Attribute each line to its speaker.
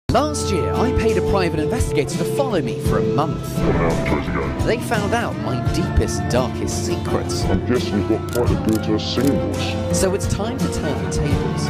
Speaker 1: Last year, I paid a private investigator to follow me for a month. They found out my deepest, darkest secrets.
Speaker 2: I guess you've got quite a good singing voice.
Speaker 1: So it's time to turn the tables.